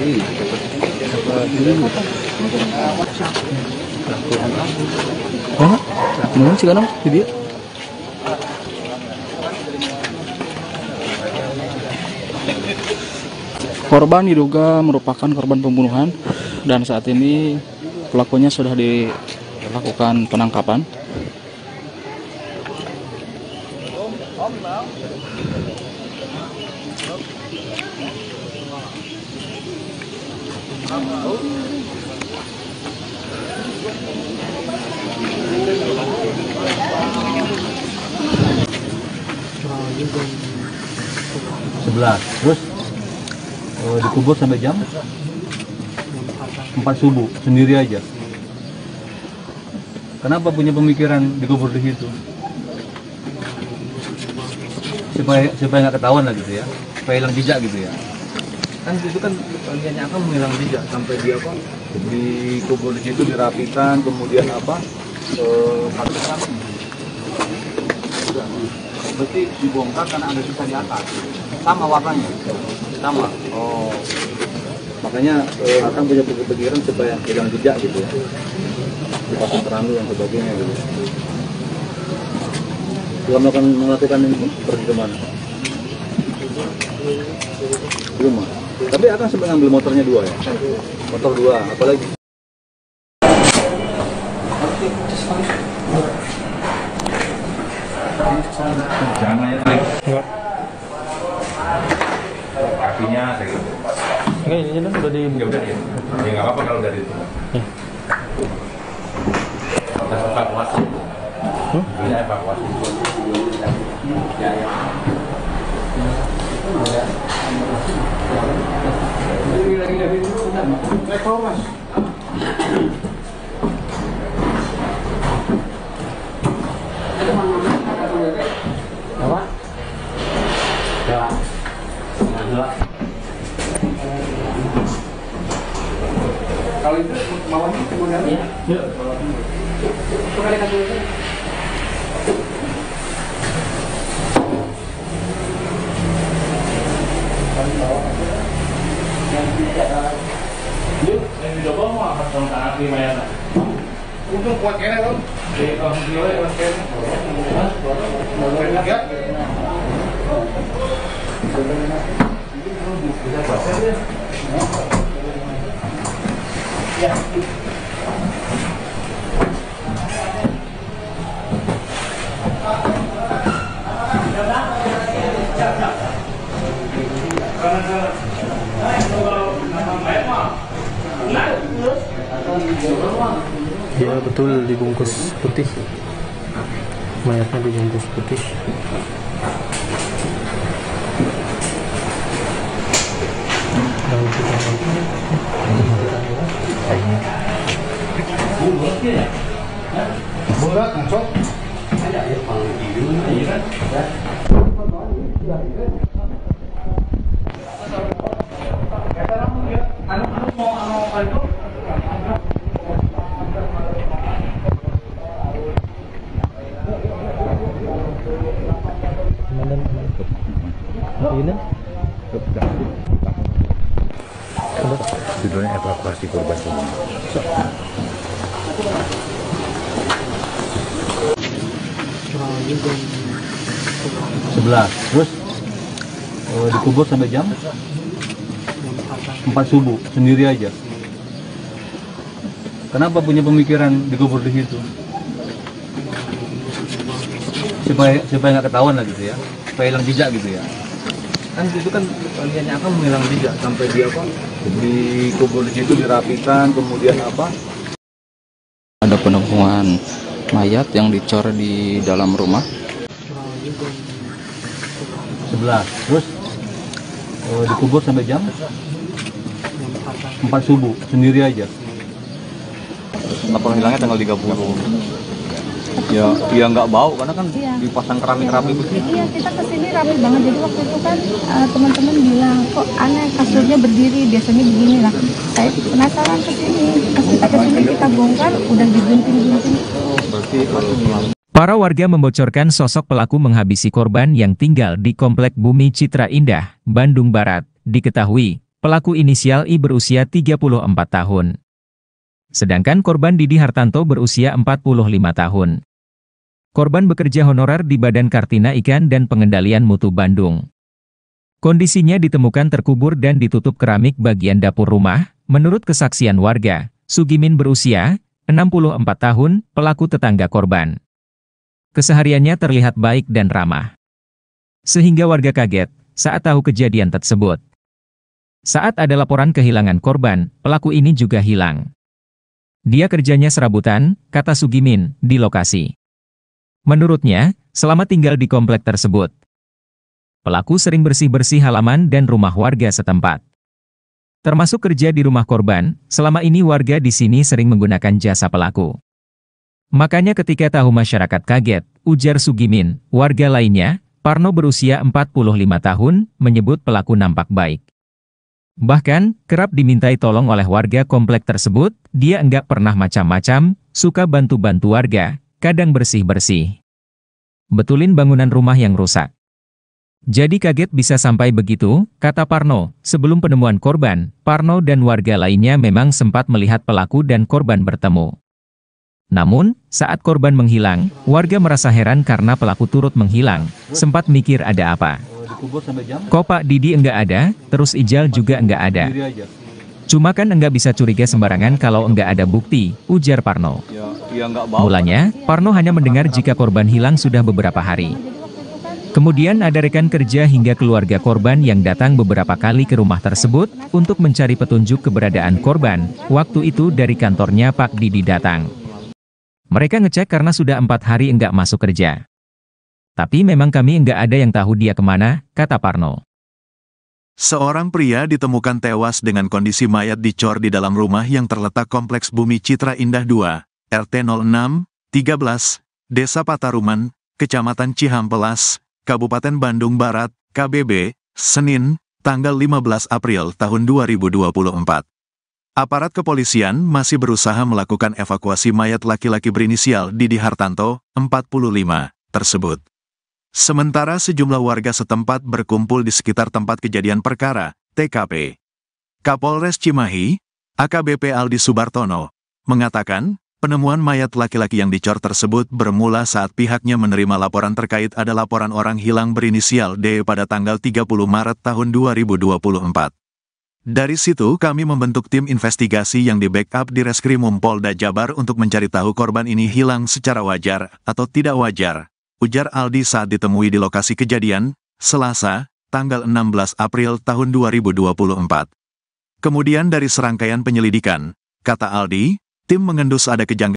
Iya, dapat ini. Mana sih kanam dia? Korban diduga merupakan korban pembunuhan dan saat ini pelakunya sudah dilakukan penangkapan. Sebelas, terus dikubur sampai jam 4 subuh sendiri aja. Kenapa punya pemikiran dikubur di situ? Supaya nggak ketahuan lah gitu ya, supaya hilang jejak gitu ya. Kan itu kan niatnya akan menghilang jejak sampai dia apa dikubur di situ, dirapikan, kemudian apa pakai berarti dibongkar karena ada sisa di atas, sama warnanya, sama. Oh, makanya akan punya pikiran supaya hilang jejak gitu ya, dipasang keramik dan sebagainya gitu. Belum melakukan ini pergi kemana? Belum, tapi akan sempat ngambil motornya 2 ya, motor 2, apalagi? Jangan nanya enggak. Kakinya saya gitu. Enggak, ini kan udah di ya udah ya. Ya enggak apa-apa kalau dari itu. Kita evakuasi. Ini evakuasi. Apa? Ya. Kalau itu maunya kemudian ya. Kembali kasih itu. Yuk, yang dicoba mau apa sama api mayat? Untung kuat kene dong. Di kalau video ya kuat kene. Ya. Ya betul, dibungkus putih, mayatnya dibungkus putih. Bulat masuk. Judulnya evakuasi korban pembunuhan. 11, terus dikubur sampai jam 4 subuh sendiri aja. Kenapa punya pemikiran dikubur di situ? Supaya nggak ketahuan lah gitu ya, supaya hilang jejak gitu ya. Kan itu kan niatnya akan menghilang jejak sampai dia apa dikubur di situ, dirapikan, kemudian apa? Ada penemuan mayat yang dicor di dalam rumah. 11, terus dikubur sampai jam 4 subuh sendiri aja. Laporan hilangnya tanggal 30. Ya, dia nggak bau karena kan dipasang keramik-keramik begitu. Iya, kita kesini ramai banget. Jadi waktu itu kan teman-teman bilang kok aneh kasurnya berdiri, biasanya begini lah. Saya penasaran kesini. Pas kita kesini kita bongkar, udah digunting-gunting. Berarti Para warga membocorkan sosok pelaku menghabisi korban yang tinggal di Komplek Bumi Citra Indah, Bandung Barat. Diketahui, pelaku inisial I berusia 34 tahun. Sedangkan korban Didi Hartanto berusia 45 tahun. Korban bekerja honorer di Badan Kartina Ikan dan Pengendalian Mutu Bandung. Kondisinya ditemukan terkubur dan ditutup keramik bagian dapur rumah. Menurut kesaksian warga, Sugimin berusia 64 tahun, pelaku tetangga korban. Kesehariannya terlihat baik dan ramah. Sehingga warga kaget saat tahu kejadian tersebut. Saat ada laporan kehilangan korban, pelaku ini juga hilang. Dia kerjanya serabutan, kata Sugimin, di lokasi. Menurutnya, selama tinggal di komplek tersebut, pelaku sering bersih-bersih halaman dan rumah warga setempat. Termasuk kerja di rumah korban, selama ini warga di sini sering menggunakan jasa pelaku. Makanya ketika tahu masyarakat kaget, ujar Sugimin, warga lainnya, Parno berusia 45 tahun, menyebut pelaku nampak baik. Bahkan, kerap dimintai tolong oleh warga komplek tersebut, dia enggak pernah macam-macam, suka bantu-bantu warga, kadang bersih-bersih. Betulin bangunan rumah yang rusak. Jadi kaget bisa sampai begitu, kata Parno. Sebelum penemuan korban, Parno dan warga lainnya memang sempat melihat pelaku dan korban bertemu. Namun, saat korban menghilang, warga merasa heran karena pelaku turut menghilang, sempat mikir ada apa. Dikubur sampai jam Kok Pak Didi enggak ada, terus Ijal juga enggak ada. sendiri aja. Cuma kan enggak bisa curiga sembarangan kalau enggak ada bukti, ujar Parno. Ya nggak bau. Mulanya, Parno hanya mendengar jika korban hilang sudah beberapa hari. Kemudian ada rekan kerja hingga keluarga korban yang datang beberapa kali ke rumah tersebut untuk mencari petunjuk keberadaan korban. Waktu itu dari kantornya Pak Didi datang. Mereka ngecek karena sudah 4 hari enggak masuk kerja. Tapi memang kami enggak ada yang tahu dia kemana, kata Parno. Seorang pria ditemukan tewas dengan kondisi mayat dicor di dalam rumah yang terletak Kompleks Bumi Citra Indah 2, RT 06, 13, Desa Pataruman, Kecamatan Cihampelas, Kabupaten Bandung Barat, KBB, Senin, tanggal 15 April tahun 2024. Aparat kepolisian masih berusaha melakukan evakuasi mayat laki-laki berinisial Didi Hartanto, 45, tersebut. Sementara sejumlah warga setempat berkumpul di sekitar tempat kejadian perkara, TKP. Kapolres Cimahi, AKBP Aldi Subartono, mengatakan, penemuan mayat laki-laki yang dicor tersebut bermula saat pihaknya menerima laporan terkait ada laporan orang hilang berinisial D pada tanggal 30 Maret tahun 2024. Dari situ kami membentuk tim investigasi yang di-backup di Reskrimum Polda Jabar untuk mencari tahu korban ini hilang secara wajar atau tidak wajar, ujar Aldi saat ditemui di lokasi kejadian, Selasa, tanggal 16 April tahun 2024. Kemudian dari serangkaian penyelidikan, kata Aldi, tim mengendus ada kejanggalan